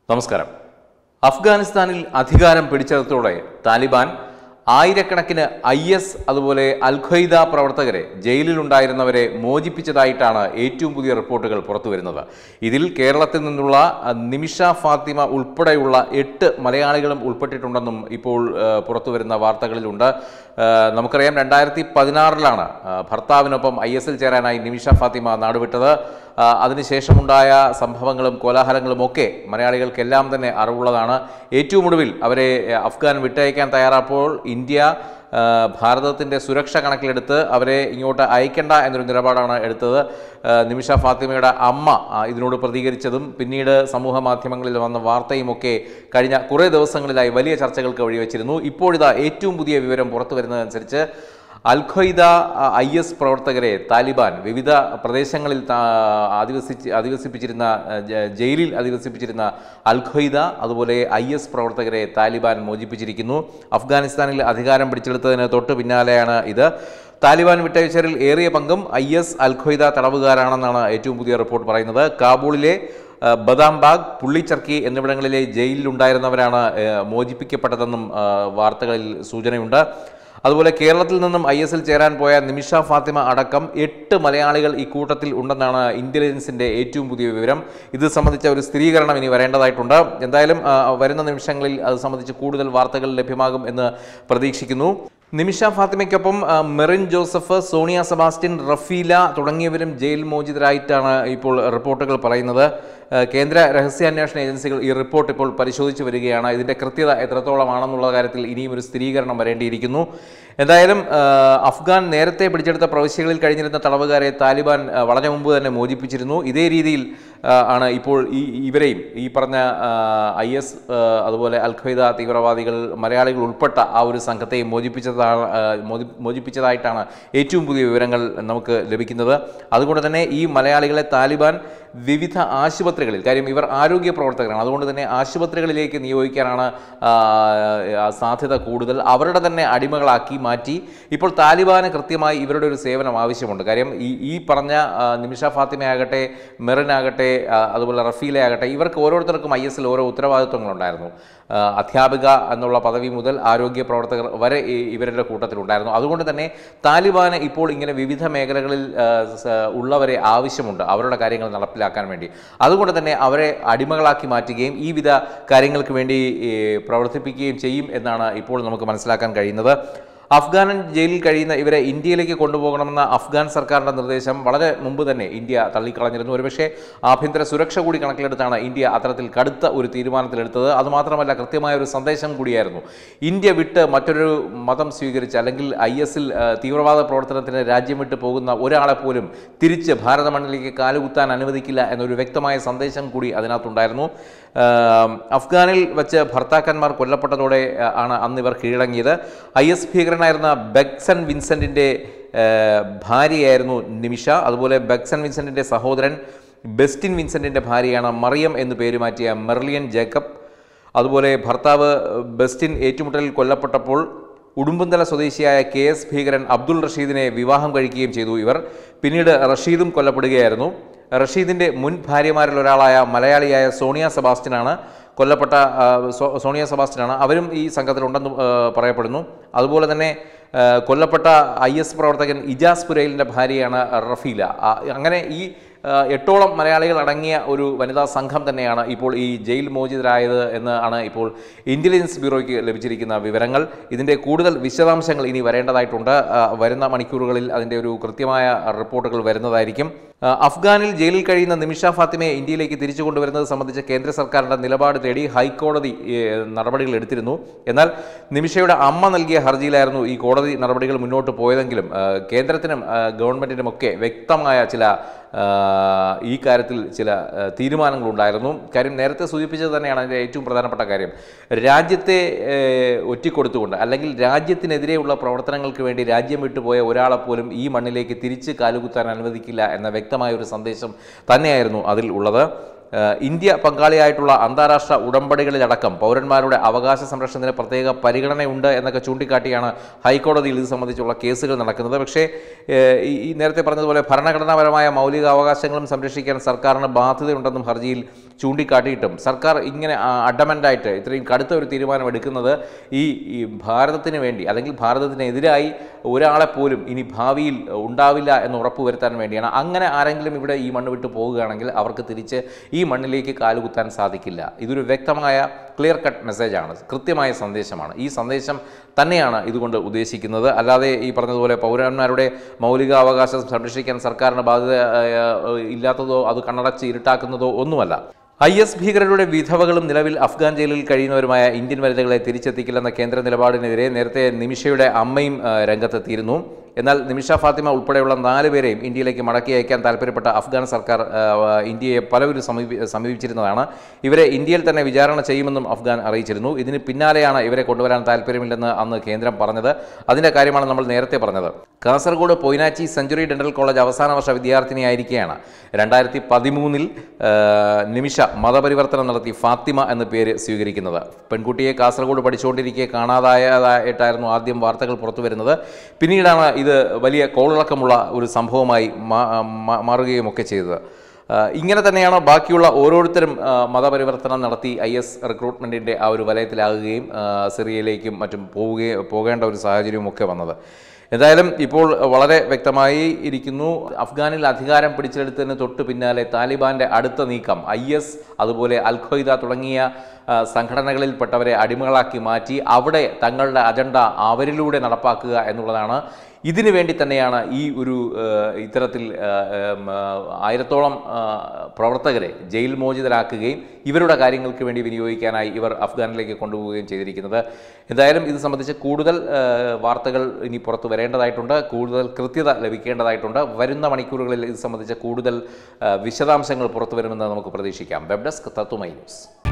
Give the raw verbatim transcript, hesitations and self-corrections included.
നമസ്കാരം. അഫ്ഗാനിസ്ഥാനിൽ അധികാരം പിടിച്ചെടുത്തോടെ താലിബാൻ ആയിരക്കണക്കിന് ഐ എസ് അതുപോലെ അൽ ഖ്വയ്ദ പ്രവർത്തകരെ ജയിലിലുണ്ടായിരുന്നവരെ മോചിപ്പിച്ചതായിട്ടാണ് ഏറ്റവും പുതിയ റിപ്പോർട്ടുകൾ പുറത്തുവരുന്നത്. ഇതിൽ കേരളത്തിൽ നിന്നുള്ള നിമിഷ ഫാത്തിമ ഉൾപ്പെടെയുള്ള എട്ട് മലയാളികളും ഉൾപ്പെട്ടിട്ടുണ്ടെന്നും ഇപ്പോൾ പുറത്തുവരുന്ന വാർത്തകളിലുണ്ട്. നമുക്കറിയാം, രണ്ടായിരത്തി പതിനാറിലാണ് ഭർത്താവിനൊപ്പം ഐ എസിൽ ചേരാനായി നിമിഷ ഫാത്തിമ നാടുവിട്ടത്. അതിനുശേഷമുണ്ടായ സംഭവങ്ങളും കോലാഹലങ്ങളും ഒക്കെ മലയാളികൾക്കെല്ലാം തന്നെ അറിവുള്ളതാണ്. ഏറ്റവും ഒടുവിൽ അവരെ അഫ്ഗാൻ വിട്ടയക്കാൻ തയ്യാറായപ്പോൾ ഇന്ത്യ ഭാരതത്തിൻ്റെ സുരക്ഷ കണക്കിലെടുത്ത് അവരെ ഇങ്ങോട്ട് അയക്കേണ്ട എന്നൊരു നിലപാടാണ് എടുത്തത്. നിമിഷ ഫാത്തിമയുടെ അമ്മ ഇതിനോട് പ്രതികരിച്ചതും പിന്നീട് സമൂഹ മാധ്യമങ്ങളിൽ വന്ന വാർത്തയുമൊക്കെ കഴിഞ്ഞ കുറേ ദിവസങ്ങളിലായി വലിയ ചർച്ചകൾക്ക് വഴിവെച്ചിരുന്നു. ഇപ്പോഴിതാ ഏറ്റവും പുതിയ വിവരം പുറത്തു വരുന്നതനുസരിച്ച് അൽ ഖ്വയ്ദ ഐ എസ് പ്രവർത്തകരെ താലിബാൻ വിവിധ പ്രദേശങ്ങളിൽ അധിവസിച്ച് അധിവസിപ്പിച്ചിരുന്ന ജയിലിൽ അധിവസിപ്പിച്ചിരുന്ന അൽ ഖ്വയ്ദ അതുപോലെ ഐ എസ് പ്രവർത്തകരെ താലിബാൻ മോചിപ്പിച്ചിരിക്കുന്നു. അഫ്ഗാനിസ്ഥാനിൽ അധികാരം പിടിച്ചെടുത്തതിന് തൊട്ട് പിന്നാലെയാണ് ഇത്. താലിബാൻ വിട്ടയച്ചവരിൽ ഏറിയ പങ്കും ഐ എസ് അൽ ഖ്വയ്ദ തടവുകാരാണെന്നാണ് ഏറ്റവും പുതിയ റിപ്പോർട്ട് പറയുന്നത്. കാബൂളിലെ ബദാംബാഗ്, പുള്ളിച്ചർക്കി എന്നിവിടങ്ങളിലെ ജയിലിലുണ്ടായിരുന്നവരാണ് മോചിപ്പിക്കപ്പെട്ടതെന്നും വാർത്തകളിൽ സൂചനയുണ്ട്. അതുപോലെ കേരളത്തിൽ നിന്നും ഐ എസിൽ ചേരാൻ പോയ നിമിഷ ഫാത്തിമ അടക്കം എട്ട് മലയാളികൾ ഈ കൂട്ടത്തിൽ ഉണ്ടെന്നാണ് ഇന്റലിജൻസിന്റെ ഏറ്റവും പുതിയ വിവരം. ഇത് സംബന്ധിച്ച ഒരു സ്ഥിരീകരണം ഇനി വരേണ്ടതായിട്ടുണ്ട്. എന്തായാലും വരുന്ന നിമിഷങ്ങളിൽ അത് സംബന്ധിച്ച് കൂടുതൽ വാർത്തകൾ ലഭ്യമാകും എന്ന് പ്രതീക്ഷിക്കുന്നു. നിമിഷ ഫാത്തിമയ്ക്കൊപ്പം മെറിൻ ജോസഫ്, സോണിയ സെബാസ്റ്റ്യൻ, റഫീല തുടങ്ങിയവരും ജയിൽ മോചിതരായിട്ടാണ് ഇപ്പോൾ റിപ്പോർട്ടുകൾ പറയുന്നത്. കേന്ദ്ര രഹസ്യാന്വേഷണ ഏജൻസികൾ ഈ റിപ്പോർട്ട് ഇപ്പോൾ പരിശോധിച്ചു വരികയാണ്. ഇതിൻ്റെ കൃത്യത എത്രത്തോളമാണെന്നുള്ള കാര്യത്തിൽ ഇനിയും ഒരു സ്ഥിരീകരണം വരേണ്ടിയിരിക്കുന്നു. എന്തായാലും അഫ്ഗാൻ നേരത്തെ പിടിച്ചെടുത്ത പ്രവിശ്യകളിൽ കഴിഞ്ഞിരുന്ന തടവുകാരെ താലിബാൻ വളരെ മുമ്പ് തന്നെ മോചിപ്പിച്ചിരുന്നു. ഇതേ രീതിയിൽ ആണ് ഇപ്പോൾ ഈ ഇവരെയും ഈ പറഞ്ഞ ഐ എസ് അതുപോലെ അൽ ഖ്വയ്ദ തീവ്രവാദികൾ മലയാളികൾ ഉൾപ്പെട്ട ആ ഒരു സംഘത്തെയും മോചിപ്പിച്ചതാണ് മോചിപ്പിച്ചതായിട്ടാണ് ഏറ്റവും പുതിയ വിവരങ്ങൾ നമുക്ക് ലഭിക്കുന്നത്. അതുകൊണ്ട് തന്നെ ഈ മലയാളികളെ താലിബാൻ വിവിധ ആശുപത്രികളിൽ, കാര്യം ഇവർ ആരോഗ്യ പ്രവർത്തകരാണ്, അതുകൊണ്ട് തന്നെ ആശുപത്രികളിലേക്ക് നിയോഗിക്കാനാണ് സാധ്യത കൂടുതൽ. അവരുടെ തന്നെ അടിമകളാക്കി മാറ്റി ഇപ്പോൾ താലിബാന് കൃത്യമായി ഇവരുടെ ഒരു സേവനം ആവശ്യമുണ്ട്. കാര്യം ഈ ഈ പറഞ്ഞ നിമിഷ ഫാത്തിമയാകട്ടെ, മെറിനാകട്ടെ, അതുപോലെ റഫീലയാകട്ടെ, ഇവർക്ക് ഓരോരുത്തർക്കും ഐ എസിൽ ഓരോ ഉത്തരവാദിത്വങ്ങളുണ്ടായിരുന്നു. അധ്യാപിക എന്നുള്ള പദവി മുതൽ ആരോഗ്യ പ്രവർത്തകർ വരെ ഇവരുടെ കൂട്ടത്തിലുണ്ടായിരുന്നു. അതുകൊണ്ട് തന്നെ താലിബാന് ഇപ്പോൾ ഇങ്ങനെ വിവിധ മേഖലകളിൽ ഉള്ളവരെ ആവശ്യമുണ്ട് അവരുടെ കാര്യങ്ങൾ നടപ്പിലാക്കാൻ വേണ്ടി. അതുകൊണ്ട് തന്നെ അവരെ അടിമകളാക്കി മാറ്റുകയും ഈ വിധ കാര്യങ്ങൾക്ക് വേണ്ടി പ്രവർത്തിപ്പിക്കുകയും ചെയ്യും എന്നാണ് ഇപ്പോൾ നമുക്ക് മനസ്സിലാക്കാൻ കഴിയുന്നത്. അഫ്ഗാൻ ജയിലിൽ കഴിയുന്ന ഇവരെ ഇന്ത്യയിലേക്ക് കൊണ്ടുപോകണമെന്ന അഫ്ഗാൻ സർക്കാരിൻ്റെ നിർദ്ദേശം വളരെ മുമ്പ് തന്നെ ഇന്ത്യ തള്ളിക്കളഞ്ഞിരുന്നു. ഒരുപക്ഷെ ആഭ്യന്തര സുരക്ഷ കൂടി കണക്കിലെടുത്താണ് ഇന്ത്യ അത്തരത്തിൽ കടുത്ത ഒരു തീരുമാനത്തിലെടുത്തത്. അതുമാത്രമല്ല, കൃത്യമായ ഒരു സന്ദേശം കൂടിയായിരുന്നു. ഇന്ത്യ വിട്ട് മറ്റൊരു മതം സ്വീകരിച്ച് അല്ലെങ്കിൽ ഐ എസിൽ തീവ്രവാദ പ്രവർത്തനത്തിന് രാജ്യം വിട്ട് പോകുന്ന ഒരാളെ പോലും തിരിച്ച് ഭാരത മണ്ണിലേക്ക് കാലുകുത്താൻ അനുവദിക്കില്ല എന്നൊരു വ്യക്തമായ സന്ദേശം കൂടി അതിനകത്തുണ്ടായിരുന്നു. അഫ്ഗാനിൽ വെച്ച് ഭർത്താക്കന്മാർ കൊല്ലപ്പെട്ടതോടെ ആണ് അന്ന് ഇവർ കീഴടങ്ങിയത്. ഐ എസ് ഭീകരനായിരുന്ന ബെക്സൺ വിൻസെന്റിന്റെ ഭാര്യയായിരുന്നു നിമിഷ. അതുപോലെ ബെക്സൺ വിൻസെന്റിന്റെ സഹോദരൻ ബെസ്റ്റിൻ വിൻസെന്റിന്റെ ഭാര്യയാണ് മറിയം എന്ന് പേര് മാറ്റിയ മെർലിയൻ ജേക്കബ്. അതുപോലെ ഭർത്താവ് ബെസ്റ്റിൻ ഏറ്റുമുട്ടലിൽ കൊല്ലപ്പെട്ടപ്പോൾ ഉടുമ്പുന്തല സ്വദേശിയായ കെ എസ് ഭീകരൻ അബ്ദുൾ റഷീദിനെ വിവാഹം കഴിക്കുകയും ചെയ്തു ഇവർ. പിന്നീട് റഷീദും കൊല്ലപ്പെടുകയായിരുന്നു. റഷീദിൻ്റെ മുൻ ഭാര്യമാരിൽ ഒരാളായ മലയാളിയായ സോണിയ സെബാസ്റ്റ്യനാണ് കൊല്ലപ്പെട്ട സോണിയ സെബാസ്റ്റ്യനാണ് അവരും ഈ സംഘത്തിലുണ്ടെന്ന് പറയപ്പെടുന്നു. അതുപോലെ തന്നെ കൊല്ലപ്പെട്ട ഐ എസ് പ്രവർത്തകൻ ഇജാസ് പുരയിലിൻ്റെ ഭാര്യയാണ് റഫീല. അങ്ങനെ ഈ എട്ടോളം മലയാളികൾ അടങ്ങിയ ഒരു വനിതാ സംഘം തന്നെയാണ് ഇപ്പോൾ ഈ ജയിൽ മോചിതരായത് എന്നാണ് ഇപ്പോൾ ഇന്റലിജൻസ് ബ്യൂറോയ്ക്ക് ലഭിച്ചിരിക്കുന്ന വിവരങ്ങൾ. ഇതിൻ്റെ കൂടുതൽ വിശദാംശങ്ങൾ ഇനി വരേണ്ടതായിട്ടുണ്ട്. വരുന്ന മണിക്കൂറുകളിൽ അതിൻ്റെ ഒരു കൃത്യമായ റിപ്പോർട്ടുകൾ വരുന്നതായിരിക്കും. അഫ്ഗാനിൽ ജയിലിൽ കഴിയുന്ന നിമിഷ ഫാത്തിമയെ ഇന്ത്യയിലേക്ക് തിരിച്ചു കൊണ്ടുവരുന്നത് സംബന്ധിച്ച് കേന്ദ്ര സർക്കാരിൻ്റെ നിലപാട് തേടി ഹൈക്കോടതി നടപടികൾ എടുത്തിരുന്നു. എന്നാൽ നിമിഷയുടെ അമ്മ നൽകിയ ഹർജിയിലായിരുന്നു ഈ കോടതി നടപടികൾ മുന്നോട്ട് പോയതെങ്കിലും കേന്ദ്രത്തിനും ഗവൺമെൻറ്റിനുമൊക്കെ വ്യക്തമായ ചില ഈ കാര്യത്തിൽ ചില തീരുമാനങ്ങളുണ്ടായിരുന്നു. കാര്യം നേരത്തെ സൂചിപ്പിച്ചത് തന്നെയാണ് അതിൻ്റെ ഏറ്റവും പ്രധാനപ്പെട്ട കാര്യം. രാജ്യത്തെ ഒറ്റിക്കൊടുത്തുകൊണ്ട് അല്ലെങ്കിൽ രാജ്യത്തിനെതിരെയുള്ള പ്രവർത്തനങ്ങൾക്ക് വേണ്ടി രാജ്യം വിട്ടുപോയ ഒരാളെപ്പോലും ഈ മണ്ണിലേക്ക് തിരിച്ച് കാലുകുത്താൻ അനുവദിക്കില്ല എന്ന വ്യക്തമായ ഒരു സന്ദേശം തന്നെയായിരുന്നു അതിൽ ഉള്ളത്. ഇന്ത്യ പങ്കാളിയായിട്ടുള്ള അന്താരാഷ്ട്ര ഉടമ്പടികളിലടക്കം പൗരന്മാരുടെ അവകാശ സംരക്ഷണത്തിന് പ്രത്യേക പരിഗണനയുണ്ട് എന്നൊക്കെ ചൂണ്ടിക്കാട്ടിയാണ് ഹൈക്കോടതിയിൽ ഇത് സംബന്ധിച്ചുള്ള കേസുകൾ നടക്കുന്നത്. പക്ഷേ ഈ നേരത്തെ പറഞ്ഞതുപോലെ ഭരണഘടനാപരമായ മൗലിക അവകാശങ്ങളും സംരക്ഷിക്കാൻ സർക്കാരിന് ബാധ്യതയുണ്ടെന്നും ഹർജിയിൽ ചൂണ്ടിക്കാട്ടിയിട്ടും സർക്കാർ ഇങ്ങനെ അഡമൻ്റായിട്ട് ഇത്രയും കടുത്ത ഒരു തീരുമാനം എടുക്കുന്നത് ഈ ഈ ഭാരതത്തിന് വേണ്ടി അല്ലെങ്കിൽ ഭാരതത്തിനെതിരായി ഒരാളെപ്പോലും ഇനി ഭാവിയിൽ ഉണ്ടാവില്ല എന്ന് ഉറപ്പുവരുത്താൻ വേണ്ടിയാണ്. അങ്ങനെ ആരെങ്കിലും ഇവിടെ ഈ മണ്ണ് വിട്ടു പോവുകയാണെങ്കിൽ അവർക്ക് തിരിച്ച് ഈ മണ്ണിലേക്ക് കാലുകുത്താൻ സാധിക്കില്ല. ഇതൊരു വ്യക്തമായ ക്ലിയർ കട്ട് മെസ്സേജാണ്, കൃത്യമായ സന്ദേശമാണ്. ഈ സന്ദേശം തന്നെയാണ് ഇതുകൊണ്ട് ഉദ്ദേശിക്കുന്നത്. അല്ലാതെ ഈ പറഞ്ഞതുപോലെ പൗരന്മാരുടെ മൗലികാവകാശം സംരക്ഷിക്കാൻ സർക്കാരിന് ബാധ്യത ഇല്ലാത്തതോ അത് കണ്ണടച്ച് ഇരുട്ടാക്കുന്നതോ ഒന്നുമല്ല. ഐ എസ് ഭീകരരുടെ വിധവകളും നിലവിൽ അഫ്ഗാൻ ജയിലിൽ കഴിയുന്നവരുമായ ഇന്ത്യൻ വനിതകളെ തിരിച്ചെത്തിക്കില്ലെന്ന കേന്ദ്ര നിലപാടിനെതിരെ നേരത്തെ നിമിഷയുടെ അമ്മയും രംഗത്തെത്തിയിരുന്നു. എന്നാൽ നിമിഷ ഫാത്തിമ ഉൾപ്പെടെയുള്ള നാല് പേരെയും ഇന്ത്യയിലേക്ക് മടക്കി അയക്കാൻ താല്പര്യപ്പെട്ട അഫ്ഗാൻ സർക്കാർ ഇന്ത്യയെ പലവരും സമീപി സമീപിച്ചിരുന്നതാണ്. ഇവരെ ഇന്ത്യയിൽ തന്നെ വിചാരണ ചെയ്യുമെന്നും അഫ്ഗാൻ അറിയിച്ചിരുന്നു. ഇതിന് പിന്നാലെയാണ് ഇവരെ കൊണ്ടുവരാൻ താല്പര്യമില്ലെന്ന് അന്ന് കേന്ദ്രം പറഞ്ഞത്. അതിൻ്റെ കാര്യമാണ് നമ്മൾ നേരത്തെ പറഞ്ഞത്. Kasaragod Poinachi century dental college അവസാന വർഷ വിദ്യാർത്ഥിനിയായിരിക്കെയാണ് രണ്ടായിരത്തി പതിമൂന്നിൽ നിമിഷ മതപരിവർത്തനം നടത്തി ഫാത്തിമ എന്ന പേര് സ്വീകരിക്കുന്നത്. പെൺകുട്ടിയെ കാസർഗോഡ് പഠിച്ചുകൊണ്ടിരിക്കെ കാണാതായതായിട്ടായിരുന്നു ആദ്യം വാർത്തകൾ പുറത്തു വരുന്നത്. പിന്നീടാണ് ഇത് വലിയ കോളിളക്കമുള്ള ഒരു സംഭവമായി മാറുകയുമൊക്കെ ചെയ്തത്. ഇങ്ങനെ തന്നെയാണ് ബാക്കിയുള്ള ഓരോരുത്തരും മതപരിവർത്തനം നടത്തി ഐ എസ് റിക്രൂട്ട്മെൻറ്റിൻ്റെ ആ ഒരു വലയത്തിലാകുകയും സിറിയയിലേക്കും മറ്റും പോവുകയും പോകേണ്ട ഒരു സാഹചര്യവും ഒക്കെ വന്നത്. എന്തായാലും ഇപ്പോൾ വളരെ വ്യക്തമായി ഇരിക്കുന്നു. അഫ്ഗാനിൽ അധികാരം പിടിച്ചെടുത്തതിന് തൊട്ട് പിന്നാലെ താലിബാൻ്റെ അടുത്ത നീക്കം ഐ എസ് അതുപോലെ അൽ ഖ്വയ്ദ തുടങ്ങിയ സംഘടനകളിൽപ്പെട്ടവരെ അടിമകളാക്കി മാറ്റി അവിടെ തങ്ങളുടെ അജണ്ട അവരിലൂടെ നടപ്പാക്കുക എന്നുള്ളതാണ്. ഇതിനു വേണ്ടി തന്നെയാണ് ഈ ഒരു ഇത്തരത്തിൽ ആയിരത്തോളം പ്രവർത്തകരെ ജയിൽ മോചിതരാക്കുകയും ഇവരുടെ കാര്യങ്ങൾക്ക് വേണ്ടി വിനിയോഗിക്കാനായി ഇവർ അഫ്ഗാനിലേക്ക് കൊണ്ടുപോവുകയും ചെയ്തിരിക്കുന്നത്. എന്തായാലും ഇത് സംബന്ധിച്ച് കൂടുതൽ വാർത്തകൾ ഇനി പുറത്തു വരേണ്ടതായിട്ടുണ്ട്, കൂടുതൽ കൃത്യത ലഭിക്കേണ്ടതായിട്ടുണ്ട്. വരുന്ന മണിക്കൂറുകളിൽ ഇത് സംബന്ധിച്ച കൂടുതൽ വിശദാംശങ്ങൾ പുറത്തു വരുമെന്ന് നമുക്ക് പ്രതീക്ഷിക്കാം. Web desk Tatvamayi news.